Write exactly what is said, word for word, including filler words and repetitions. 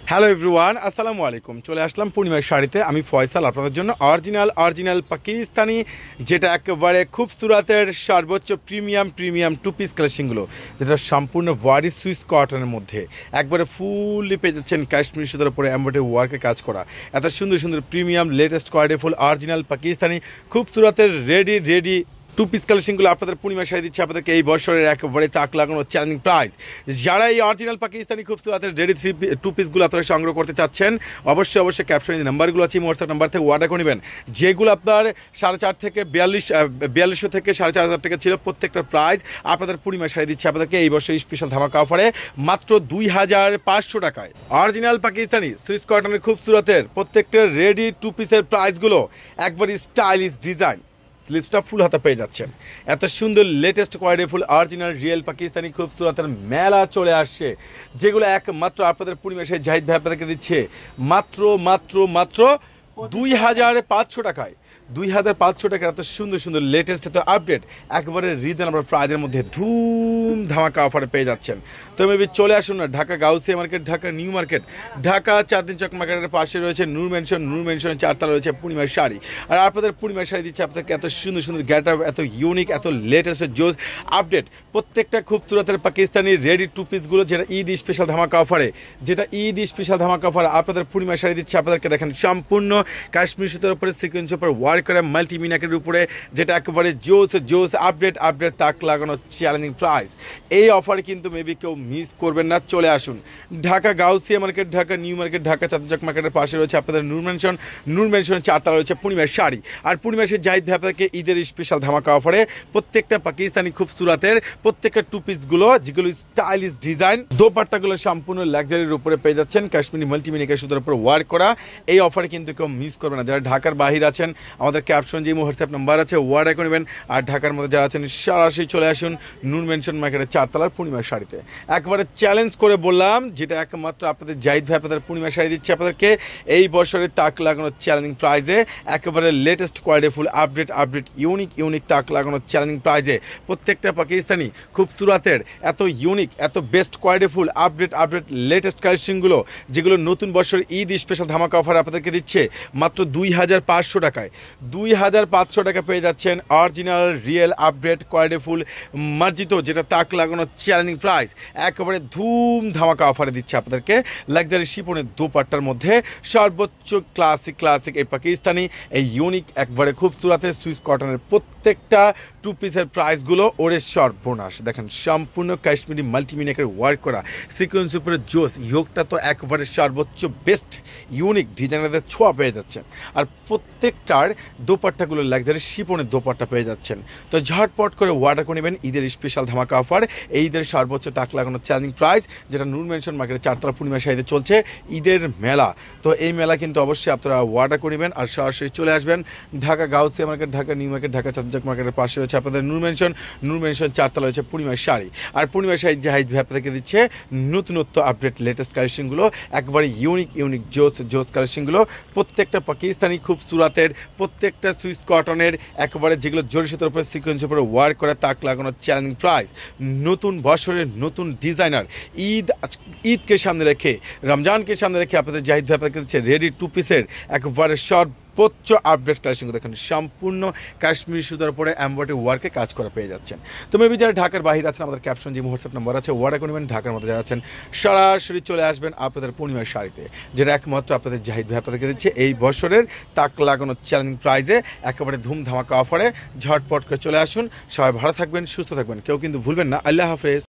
Hello everyone, আসসালামু আলাইকুম। চলে আসলাম পূর্ণিমার শাড়িতে। আমি ফয়সাল আপনাদের জন্য অরিজিনাল অরিজিনাল পাকিস্তানি, যেটা একেবারে খুবসুরাতের সর্বোচ্চ প্রিমিয়াম প্রিমিয়াম টু পিস কালেকশনগুলো, যেটা সম্পূর্ণ ওয়ারি সুইস কটনের মধ্যে একবারে ফুললি পেয়ে যাচ্ছেন কাশ্মীর সুতার উপরে এমব্রয়ডারি ওয়ার্কের কাজ করা। এত সুন্দর সুন্দর premium latest quality full original Pakistani খুবসুরাতের রেডি রেডি টু পিস কালেকশনগুলো আপনাদের পূর্ণিমা শাড়ি দিচ্ছে আপনাদেরকে এই বছরের একেবারে তাক লাগানো চ্যালেঞ্জিং প্রাইস। যারা এই অরিজিনাল পাকিস্তানি খুবসুরাতের রেডি থ্রি টু পিসগুলো আপনারা সংগ্রহ করতে চাচ্ছেন, অবশ্যই অবশ্যই ক্যাপশনে যে নাম্বারগুলো আছে হোয়াটসঅ্যাপ নাম্বার থেকে অর্ডার করে নেবেন। যেগুলো আপনার সাড়ে চার থেকে বিয়াল্লিশ বিয়াল্লিশশো থেকে সাড়ে চার হাজার টাকা ছিল, প্রত্যেকটা প্রাইস আপনাদের পূর্ণিমা শাড়ি দিচ্ছে আপনাদেরকে এই বছর স্পেশাল ধামাকা অফারে মাত্র দুই হাজার পাঁচশো টাকায়। অরিজিনাল পাকিস্তানি সুইস কটনের খুবসুরাতের প্রত্যেকটা রেডি টু পিসের প্রাইসগুলো একবারই স্টাইলিশ ডিজাইন, স্লিভসটা ফুল হাতা পেয়ে যাচ্ছেন। এত সুন্দর latest quality full original real Pakistani খুবসুরাতের মেলা চলে আসছে, যেগুলো একমাত্র আপনাদের পূর্ণিমা শাড়ি জাহিদ ভাই আপনাদেরকে দিচ্ছে মাত্র মাত্র মাত্র দুই হাজার পাঁচশো টাকায়। দুই হাজার পাঁচশো টাকার এত সুন্দর সুন্দর লেটেস্ট এত আপডেট একেবারে রিজনেবল প্রাইজের মধ্যে ধুম ধামাকা অফারে পেয়ে যাচ্ছেন। তো মেবি চলে আসুন না Dhaka Gausia market, Dhaka new market, Dhaka Chandni Chowk মার্কেটের পাশে রয়েছে নূর মেনশন, নূর মেনশনের চারতলা রয়েছে পূর্ণিমার শাড়ি। আর আপনাদের পূর্ণিমার শাড়ি দিচ্ছে আপনাদেরকে এত সুন্দর সুন্দর গেট আপ, এত ইউনিক, এত লেটেস্ট জোস আপডেট প্রত্যেকটা খুবসুরতের পাকিস্তানি রেডি টু পিসগুলো, যেটা ঈদ স্পেশাল ধামাকা অফারে, যেটা ঈদ স্পেশাল ধামাকা অফারে আপনাদের পূর্ণিমার শাড়ি দিচ্ছে আপনাদেরকে। দেখেন সম্পূর্ণ কাশ্মীর সুতার উপরে সিকোয়েন্সের উপর ওয়ার্ক করে মাল্টিমিনাকের উপরে, যেটা একেবারে জোস জোস আপডেট আপডেট তাক লাগানো চ্যালেঞ্জিং প্রাইস। এই অফার কিন্তু মেবি কেউ মিস করবেন না। চলে আসুন Dhaka Gausia market, Dhaka new market, Dhaka Chandni মার্কেটের পাশে রয়েছে আপনাদের নূর মেনশন, নূর মেনশনের চারতলা রয়েছে পূর্ণিমার শাড়ি। আর পূর্ণিমার শাড়ি জাহিদ ভাই আপনাদেরকে ঈদের স্পেশাল ধামাকা অফারে প্রত্যেকটা পাকিস্তানি খুবসুরাতের প্রত্যেকটা টু পিসগুলো, যেগুলো স্টাইলিশ ডিজাইন, দোপাট্টাগুলো সম্পূর্ণ লাক্সারির উপরে পেয়ে যাচ্ছেন কাশ্মীরি মাল্টিমিনাকের সুতার উপর ওয়ার্ক করা। এই অফারে কিন্তু কেউ মিস করবে না। যারা ঢাকার বাহির আছেন, আমাদের ক্যাপশন যে হোয়াটসঅ্যাপ নাম্বার আছে ওয়ার্ড করে নেবেন। আর ঢাকার মধ্যে যারা আছেন সরাসরি চলে আসুন নূর মেনশন মার্কেটের চারতলার পূর্ণিমার শাড়িতে। একবারে চ্যালেঞ্জ করে বললাম, যেটা একমাত্র আপনাদের জাহিদ ভাই আপনাদের পূর্ণিমার শাড়ি দিচ্ছে আপনাদেরকে এই বছরের তাক লাগানো চ্যালেঞ্জিং প্রাইজে, একেবারে latest quality full update update unique unique তাক লাগানো চ্যালেঞ্জিং প্রাইজে। প্রত্যেকটা পাকিস্তানি খুবসুরাতের এত ইউনিক এত best quality full update update latest কালেকশনগুলো, যেগুলো নতুন বছর ঈদ স্পেশাল ধামাকা অফার আপনাদেরকে দিচ্ছে মাত্র দুই হাজার পাঁচশো টাকায়। দুই হাজার পাঁচশো টাকা পেয়ে যাচ্ছেন original real update quality full মার্জিত, যেটা তাক লাগানো চ্যালেঞ্জিং প্রাইস একেবারে ধুম ধামাকা অফারে দিচ্ছে আপনাদেরকে। লাক্সারি শিপনের দোপাট্টার মধ্যে সর্বোচ্চ ক্লাসিক ক্লাসিক এই পাকিস্তানি এই ইউনিক একবারে খুবসুরাতের সুইস কটনের প্রত্যেকটা টু পিসের প্রাইসগুলো ওরে সর্বনাশ। দেখেন সম্পূর্ণ কাশ্মীরি মাল্টিমিনাকের ওয়ার্ক করা সিকোয়েন্স উপরে জোস, ইয়োগটা তো একবারে সর্বোচ্চ বেস্ট ইউনিক ডিজাইনারদের ছোঁয়া পেয়ে যাচ্ছেন। আর প্রত্যেকটার দোপাট্টাগুলো লাক্সারি শিপনের দোপাট্টা পেয়ে যাচ্ছেন। তো ঝটপট করে অর্ডার করে নেবেন ঈদের স্পেশাল ধামাকা অফার, এই ঈদের সর্বোচ্চ তাক লাগানো চ্যালেঞ্জিং প্রাইস, যেটা নূর মেনশন মার্কেটের চারতলা পূর্ণিমা শাড়িতে চলছে ঈদের মেলা। তো এই মেলা কিন্তু অবশ্যই আপনারা অর্ডার করে নেবেন আর সরাসরি চলে আসবেন Dhaka Gausia market, Dhaka new market, Dhaka Chandni মার্কেটের পাশে রয়েছে আপনাদের নূর মেনশন, নূর মেনশন চারতলা রয়েছে পূর্ণিমার শাড়ি। আর পূর্ণিমার শাড়ি জাহিদ ভাই আপনাদেরকে দিচ্ছে নতুনত্ব আপডেট লেটেস্ট কালেকশনগুলো, একবারে ইউনিক ইউনিক জোস জোস কালেকশনগুলো, প্রত্যেকটা পাকিস্তানি খুবসুরাতের প্রত্যেকটা সুইস কটনের একেবারে, যেগুলো জরি সুতার উপরে সিকোয়েন্সের উপরে ওয়ার্ক করে তাক লাগানো চ্যালেঞ্জিং প্রাইস। নতুন বছরের নতুন ডিজাইনার, ঈদ ঈদকে সামনে রেখে রমজানকে সামনে রেখে আপনাদের জাহিদ ভাই আপনাদেরকে দিচ্ছে রেডি টু পিসের একবারে সর্বোচ্চ আপডেট কালেকশন। দেখেন সম্পূর্ণ কাশ্মীরি সুতার উপরে এমব্রয়ডারি ওয়ার্কে কাজ করা পেয়ে যাচ্ছেন। তো মেবি যারা ঢাকার বাহির আছেন, আমাদের ক্যাপশন যে হোয়াটসঅ্যাপ নাম্বার আছে অর্ডার করে নেবেন। ঢাকার মধ্যে যারা আছেন সরাসরি চলে আসবেন আপনাদের পূর্ণিমার শাড়িতে, যেটা একমাত্র আপনাদের জাহিদ ভাই আপনাদেরকে দিচ্ছে এই বছরের তাক লাগানো চ্যালেঞ্জিং প্রাইজে একেবারে ধুম ধামাকা অফারে। ঝটপট করে চলে আসুন। সবাই ভালো থাকবেন, সুস্থ থাকবেন, কেউ কিন্তু ভুলবেন না। আল্লাহ হাফেজ।